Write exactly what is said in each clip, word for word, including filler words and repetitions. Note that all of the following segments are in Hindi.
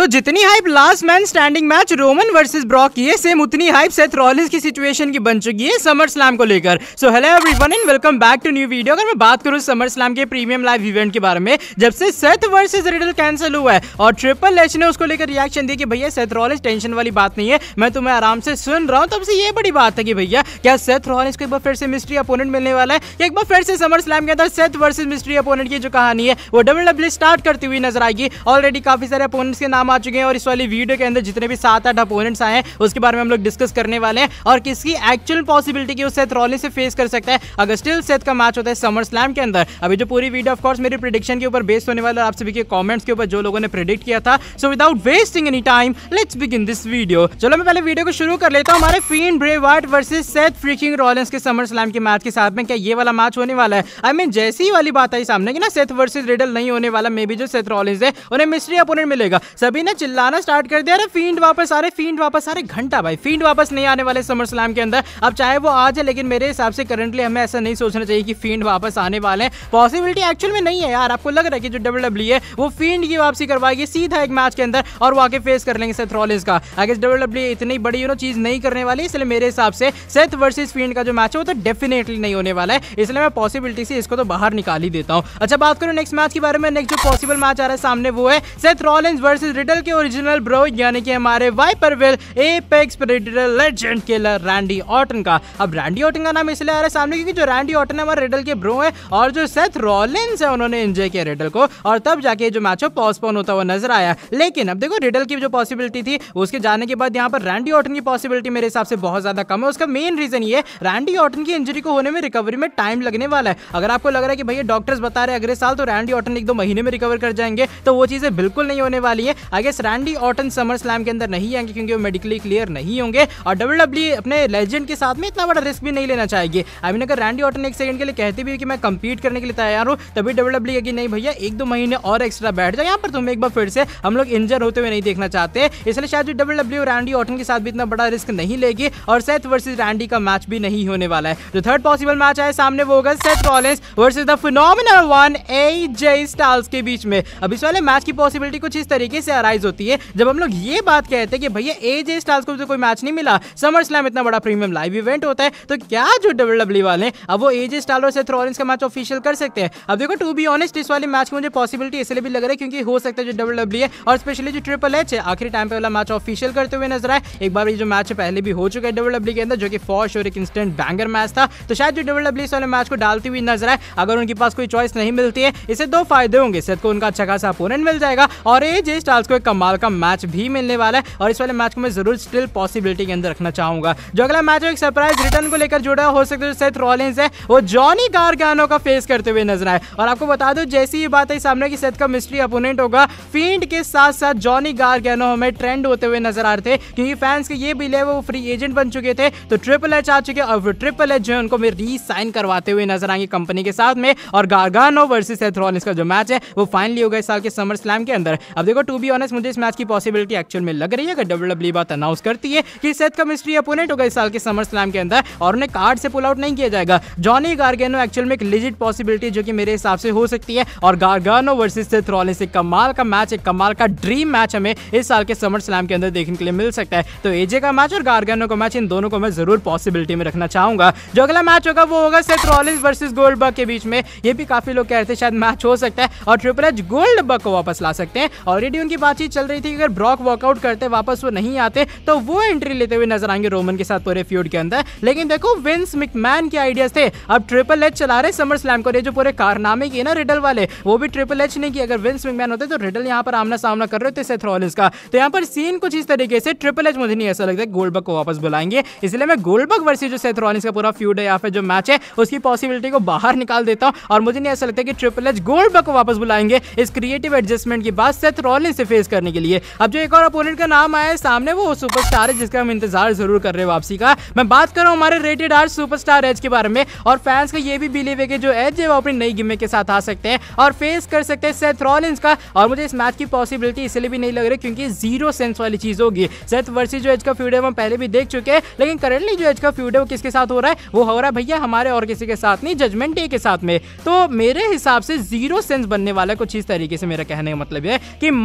तो जितनी hype last man standing match Roman versus Brock की है, सेम उतनी हाइप सेथ रॉलिंस की सिचुएशन की बन चुकी है समर स्लैम को लेकर। So hello everyone and welcome back to new video. अगर मैं बात करूं समर स्लैम के प्रीमियम लाइव इवेंट के बारे में, जब से सेथ वर्सेस रिडल कैंसिल हुआ है और ट्रिपल एच ने उसको लेकर रिएक्शन दिया कि भैया सेथ रॉलिंस टेंशन वाली बात नहीं है, मैं तुम्हें आराम से सुन रहा हूं, तब से ये बड़ी बात है कि भैया क्या सेथ रॉलिंस को एक बार फिर से मिस्ट्री अपोनेंट मिलने वाला है, या एक बार फिर से समर स्लैम के अंदर सेथ वर्सेस मिस्ट्री अपोनेंट की जो कहानी है वो डब्ल्यू डब्ल्यू ई स्टार्ट करती हुई नजर आएगी। ऑलरेडी काफी सारे अपोनेंट्स के नाम आ चुके हैं और इस वाली वीडियो के अंदर जितने भी सात आठ अपोनेंट्स आए हैं उसके बारे में हम लोग डिस्कस करने वाले हैं और किसकी एक्चुअल पॉसिबिलिटी की सेथ रॉलिंस से फेस कर सकता है अगर स्टिल सेथ का मैच होता है समर स्लैम के अंदर। अभी जो पूरी वीडियो ऑफ कोर्स मेरी प्रेडिक्शन के ऊपर बेस्ड होने वाला है, आप सभी के कमेंट्स के ऊपर जो लोगों ने प्रेडिक्ट किया था। So without wasting any time let's begin this video. चलो मैं पहले वीडियो को शुरू कर लेता हूं हमारे Fiend Bray Wyatt versus Seth freaking Rollins के समर स्लैम के मैच के साथ में। क्या ये वाला मैच होने वाला है? आई मीन जैसी ही वाली बात आई सामने कि ना सेथ वर्सेस रिडल नहीं होने वाला, मे बी जो सेथ रॉलिंस है उन्हें मिस्ट्री अपोनेंट मिलेगा। सभी ने चिल्लाना स्टार्ट कर दिया, अरे फील्ड वापस आ रहे, फील्ड वापस आ रहे। घंटा भाई फील्ड वापस नहीं आने वाले समर स्लैम के अंदर। अब चाहे वो आ जाए, लेकिन मेरे हिसाब से करंटली हमें ऐसा नहीं सोचना चाहिए कि फील्ड वापस आने वाले हैं। पॉसिबिलिटी एक्चुअल में नहीं है यार। आपको लग रहा है कि जो डब्ल्यू डब्ल्यू ई है वो फील्ड की वापसी करवाएगी सीधा एक मैच के अंदर और वो आके फेस कर लेंगे सेथ रॉलिंस का। आगे डब्ल्यू डब्ल्यू ई इतनी बड़ी यू नो चीज नहीं करने वाली, इसलिए मेरे हिसाब से सेथ वर्सेस फील्ड का जो मैच है वो तो डेफिनेटली नहीं होने वाला है, इसलिए मैं पॉसिबिलिटी से इसको तो बाहर निकाल ही देता हूं। अच्छा बात करूं नेक्स्ट मैच के बारे में। नेक्स्ट जो पॉसिबल मैच आ रहा है सामने वो है सेथ रॉलिंस वर्सेस रिडल के ओरिजिनल ब्रो, यानी कि हमारे Viperville apex predator legend killer Randy Orton का। अब रैंडी ऑर्टन का नाम इसलिए आ रहा है सामने क्योंकि जो रैंडी ऑर्टन है हमारे रिडल के ब्रो है और जो सेथ रॉलिंस है उन्होंने एंजॉय किया रिडल को और तब जाके जो मैच है पोस्टपोन होता हुआ नजर आया। लेकिन अब देखो रिडल की जो पॉसिबिलिटी थी उसके जाने के बाद यहाँ पर रैंडी ऑर्टन की पॉसिबिलिटी मेरे हिसाब से बहुत ज्यादा कम है। उसका मेन रीजन ये रैंडी ऑर्टन की इंजरी को होने में रिकवरी में टाइम लगने वाला है। अगर आपको लग रहा है कि भैया डॉक्टर्स बता रहे अगले साल तो रैंडी ऑर्टन एक दो महीने में रिकवर कर जाएंगे, तो वो चीजें बिल्कुल नहीं होने वाली है। I guess Randy Orton SummerSlam के अंदर नहीं आएंगे क्योंकि वो मेडिकली क्लियर नहीं होंगे और डब्ल्यू डब्ल्यू ई अपने लेजेंड के साथ में इतना बड़ा रिस्क भी नहीं लेना चाहेगी। आई मीन अगर रैंडी ऑर्टन एक सेकंड के लिए कहती भी कि मैं कंपीट करने के लिए तैयार हूं, तभी डब्ल्यू डब्ल्यू ई की नहीं भैया एक दो महीने और एक्स्ट्रा बैठ जाए, यहाँ पर तुम्हें एक बार फिर से हम लोग इंजर होते हुए नहीं देखना चाहते। इसलिए शायद जो डब्ल्यू डब्ल्यू रैंडी ऑर्टन के साथ भी इतना बड़ा रिस्क नहीं लेगी और सेथ वर्सेस रैंडी का मैच भी नहीं होने वाला है। जो थर्ड पॉसिबल मैच है सामने वो होगा Seth Rollins versus the phenomenal one AJ Styles के बीच में। अब इस वाले मैच की पॉसिबिलिटी कुछ इस तरीके से अराइज होती है जब हम लोग ये बात कहते हैं कि भैया एजे स्टाइल्स को तो कोई मैच नहीं मिला, समर स्लैम इतना बड़ा प्रीमियम लाइव इवेंट होता है, तो क्या जो डब्ल्यू डब्ल्यू वाले अब वो एजे स्टाइल्स और सेथ रॉलिंस का मैच ऑफिशियल कर सकते हैं? अब देखो टू बी ऑनेस्ट इस वाले मैच की मुझे पॉसिबिलिटी इसलिए भी लग रहा है क्योंकि हो सकता है जो डब्ल्यू डब्ल्यू है और स्पेशली जो ट्रिपल एच है आखिरी टाइम पे वाला मैच ऑफिशियल करते हुए नजर आए। एक बार ये जो मैच पहले भी हो चुका है डब्ल्यू डब्ल्यू के अंदर जो कि फॉर श्योर एक इंस्टेंट बैंगर मैच था, तो शायद जो डब्ल्यू डब्ल्यू इस वाले मैच को डालती हुई नजर आए। अगर उनके पास कोई चॉइस नहीं मिलती है, इससे दो फायदे होंगे, सेथ को उनका अच्छा खासा अपोनेंट मिल जाएगा और एजे स्टाइल्स को एक कमाल का मैच भी मिलने वाला है और इस वाले मैच को मैं जरूर स्टिल पॉसिबिलिटी के अंदर रखना चाहूंगा। जो अगला मैच है एक सरप्राइज रिटर्न को लेकर जुड़ा हो सकता है, सेथ रॉलिंस है वो जॉनी गारगानो का फेस करते हुए नजर आए। और आपको बता दो जैसी ये बात है सामने कि सेथ का मिस्ट्री अपोनेंट होगा, फील्ड के साथ साथ जॉनी गारगानो हमें ट्रेंड होते हुए नजर आ रहे थे क्योंकि फैंस के ये बिलीव वो फ्री एजेंट बन चुके थे, तो ट्रिपल एच आ चुके और ट्रिपल एच जो है उनको री साइन करवाते हुए नजर आएंगे कंपनी के साथ में और गारगानो वर्सेस सेथ रॉलिंस का जो मैच है वो फाइनली होगा इस साल के समर स्लैम के अंदर। अब देखो टू बी ऑनेस्ट मुझे इस मैच की पॉसिबिलिटी एक्चुअल में लग रही है अगर डब्ल्यू डब्ल्यू बात अनाउंस करती है कि सेथ का मिस्ट्री अपोनेंट होगा इस साल के समर स्लैम के अंदर और उन्हें कार्ड से पुल आउट नहीं किया जाएगा। जॉनी गारगानो एक्चुअल में एक लेजिट पॉसिबिलिटी जो कि मेरे हिसाब से हो सकती है और गारगानो वर्सेस सेथ रॉलिंस एक कमाल का मैच, एक कमाल का ड्रीम मैच हमें इस साल के समर स्लैम के अंदर देखने के लिए मिल सकता है। तो एजे का मैच और गारगानो का मैच इन दोनों को मैं जरूर पॉसिबिलिटी में रखना चाहूंगा। जो अगला मैच होगा वो होगा सेथ रॉलिंस वर्सेस गोल्डबर्ग के बीच में। ये भी काफी लोग कहते हैं शायद मैच हो सकता है और ट्रिपल एच गोल्डबर्ग को वापस ला सकते हैं। ऑलरेडी उनकी बातचीत चल रही थी कि अगर ब्रॉक वॉकआउट करते वापस वो नहीं आते तो वो एंट्री लेते हुए नजर आएंगे रोमन के साथ पूरे फ्यूड के अंदर। लेकिन देखो विंस मैकमैन के आइडियाज थे, अब ट्रिपल एच चला रहे समर स्लैम को। जो पूरे कारनामे किए ना रिडल वाले वो भी ट्रिपल एच ने किए। अगर विंस मैकमैन होते तो रिडल यहाँ पर आमना सामना कर रहे थे सेथ रॉलिंस का, तो यहाँ पर सीन कुछ इस तरीके से ट्रिपल एच मुझे नहीं ऐसा लगता है गोल्डबर्ग को वापस बुलाएंगे, इसलिए मैं गोल्डबर्ग वर्सेस जो सेथ रॉलिंस का पूरा फ्यूड है या फिर जो मैच है उसकी पॉसिबिलिटी को बाहर निकाल देता हूं और मुझे नहीं ऐसा लगता कि ट्रिपल एच गोल्डबर्ग को वापस बुलाएंगे इस क्रिएटिव एडजस्टमेंट के बाद सेथ रॉलिंस से फेस करने के लिए। अब जो एक और अपोनेंट का नाम आया है सामने वो सुपरस्टार है जिसका हम इंतजार जरूर कर रहे हैं वापसी का। मैं बात कर रहा हूं हमारे रेटेड आर सुपरस्टार एज के बारे में और फैंस का ये भी बिलीव है कि जो एज है वो अपनी नई गिमिक के साथ आ सकते हैं और फेस कर सकते हैं सेथ रॉलिंस का। और मुझे इस मैच की पॉसिबिलिटी इसलिए भी नहीं लग रही क्योंकि जीरो सेंस वाली चीज होगी। सेथ वर्सेस जो एज का फ्यूड है हम पहले भी देख चुके हैं, लेकिन करंटली जो एज का फ्यूड है वो किसके साथ हो रहा है? वो हो रहा है भैया हमारे और किसी के साथ नहीं, जजमेंट डे के साथ में। तो मेरे हिसाब से जीरो सेंस बनने वाला कुछ इस तरीके से मेरा कहने का मतलब है कि मान लो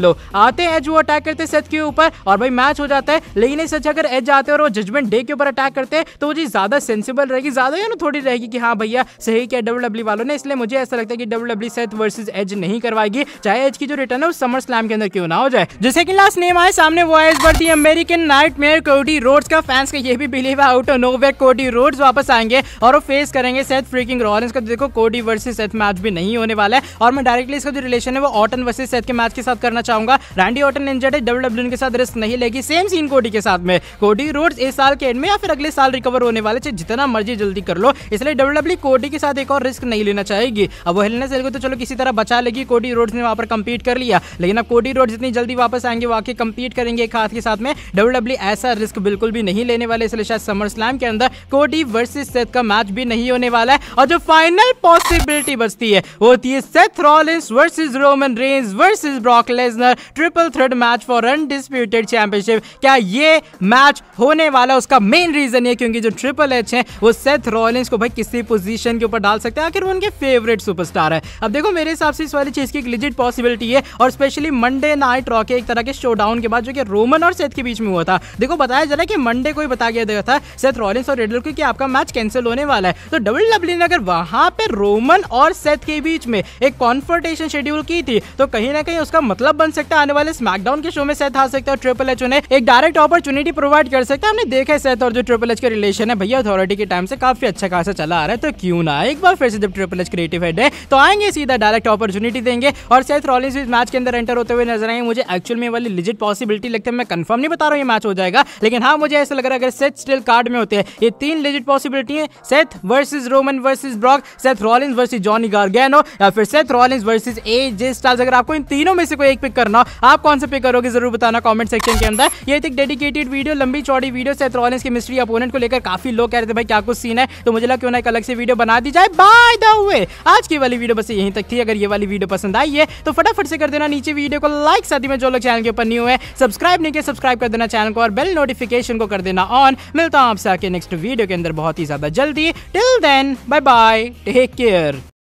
लो। आते हैं एज, वो अटैक करते सेथ के ऊपर और भाई मैच हो जाता है। लेकिन इस अगर एज आते हैं और वो जजमेंट डे के ऊपर अटैक करते हैं तो वो चीज ज्यादा सेंसिबल रहेगी, ज्यादा या ना थोड़ी रहेगी कि हाँ भैया सही क्या डब्ल्यू डब्ल्यू वालों ने। इसलिए मुझे ऐसा लगता है कि W W Seth versus Edge नहीं करवाएगी, चाहे एज की जो रिटर्न है वो समर स्लैम के अंदर क्यों ना हो जाए। जैसे कि लास्ट नेम आए सामने वो है इस बार the American nightmare Cody Rhodes का। फैंस का ये भी बिलीव है out of nowhere Cody Rhodes वापस आएंगे और वो फेस करेंगे सेथ फ्रीकिंग रॉलिंस का। देखो कोडी वर्सेस सेथ मैच भी नहीं होने वाला है और मैं डायरेक्टली इसका जो रिलेशन है वो ऑटन वर्सेस सेथ के मैच के साथ करना चाहूंगा। रैंडी ऑटन इंजर्ड है, डब्ल्यू डब्ल्यू के साथ रिस्क नहीं लेगी। सेम सीन कोडी के साथ में, कोडी रोड्स इस साल के एंड में या फिर अगले साल रिकवर होने वाले, चाहे जितना मर्जी जल्दी कर लो। इसलिए डब्ल्यू डब्ल्यू कोडी के साथ एक और रिस्क नहीं लेना चाहेगी। अब वो हेलेना सेल को तो चलो किसी तरह बचा लेगी, कोडी रोड्स ने वहां पर कंपीट कर लिया, लेकिन अब कोडी रोड्स जितनी जल्दी वापस आएंगे वो आके कंपीट करेंगे एक हाथ के साथ में। डब्ल्यू डब्ल्यू ऐसा रिस्क बिल्कुल भी नहीं लेने वाले, इसलिए शायद समर स्लैम के अंदर कोडी वर्सेस सेथ का मैच भी नहीं होने वाला है। और जो फाइनल पॉसिबिलिटी बचती है वो होती है Seth Rollins versus Roman Reigns versus Brock Lesnar, triple threat match for undisputed championship. क्या ये मैच होने वाला? उसका मेन रीजन ये क्योंकि जो ट्रिपल एच है वो सेथ रॉलिंस को भाई किसी पोजीशन के ऊपर डाल सकते हैं, आखिर वो उनके फेवरेट सुपरस्टार है। अब देखो मेरे हिसाब से इस वाली चीज की एक लिजिट पॉसिबिलिटी है, और स्पेशली मंडे नाइट रॉ के एक तरह के शोडाउन के बाद जो कि रोमन और सेथ के बीच में हुआ था। देखो बताया जा रहा है कि मंडे को ही बता गया था सेथ रॉलिंस और रिडल को कि आपका मैच कैंसिल होने वाला है। तो डब्ल्यू डब्ल्यू ने अगर वहां पे रोमन और सेथ के बीच में एक कॉन्फ्रंटेशन शेड्यूल की थी तो कहीं ना कहीं उसका मतलब बन सकता है आने वाले स्मैकडाउन के शो में सेथ आ सकता है और ट्रिपल एच उन्हें एक डायरेक्ट अपॉर्चुनिटी प्रोवाइड कर सकता है। हमने देखा है सेथ और जो ट्रिपल एच का रिलेशन है भैया अथॉरिटी के टाइम से काफी अच्छा खासा चला आ रहा है, तो क्यों ना एक बार फिर से जब ट्रिपल एच क्रिएटिव हेड है तो आएंगे सीधा डायरेक्ट अपॉर्चुनिटी देंगे और सेथ रॉलिंस इस मैच के अंदर एंटर होते हुए नजर आएंगे। मुझे एक्चुअल में वाली लिजिट पॉसिबिलिटी लगता है, मैं कंफर्म नहीं बता रहा हूँ ये मैच हो जाएगा, लेकिन हाँ मुझे ऐसा लग रहा है अगर सेथ स्टिल कार्ड में होते हैं ये तीन लिजिट पॉसिबिलिटी है, Seth versus Roman versus Brock, Seth Rollins versus Johnny Gargano या फिर Seth Rollins versus AJ Styles. अगर आपको इन तीनों में से कोई एक पिक करना हो आप कौन सा पिक करोगे जरूर बताना कमेंट सेक्शन के अंदर। ये एक डेडिकेटेड वीडियो, लंबी चौड़ी वीडियो सेथ रॉलिंस के मिस्ट्री अपोनेंट को लेकर काफी लोग कह रहे थे भाई क्या कुछ सीन है, तो मुझे लगा क्यों ना एक अलग से वीडियो बना दी जाए। बाय द वे आज की वाली वीडियो बस यहीं तक थी। अगर ये वाली वीडियो पसंद आई है तो फटाफट से कर देना नीचे वीडियो को लाइक, साथ ही में जो लोग चैनल के ऊपर न्यू है सब्सक्राइब नहीं किया सब्सक्राइब कर देना चैनल को और बेल नोटिफिकेशन को कर देना ऑन। मिलता हूं आपसे आके नेक्स्ट वीडियो के अंदर बहुत ही ज्यादा जल्दी। Till then bye bye, take care.